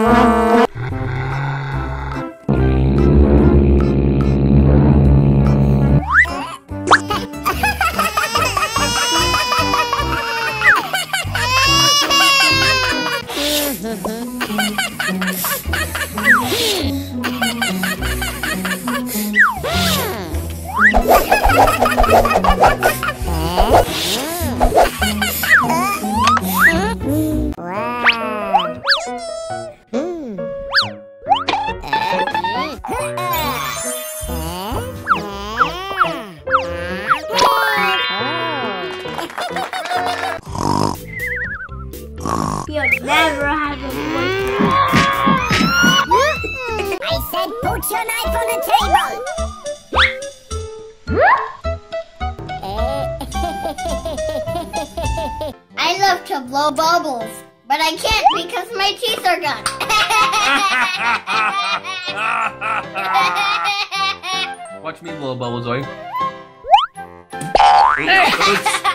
You'll never have a boyfriend. I said put your knife on the table. I love to blow bubbles, but I can't because my teeth are gone. Watch me blow bubbles, Zoe. Hey!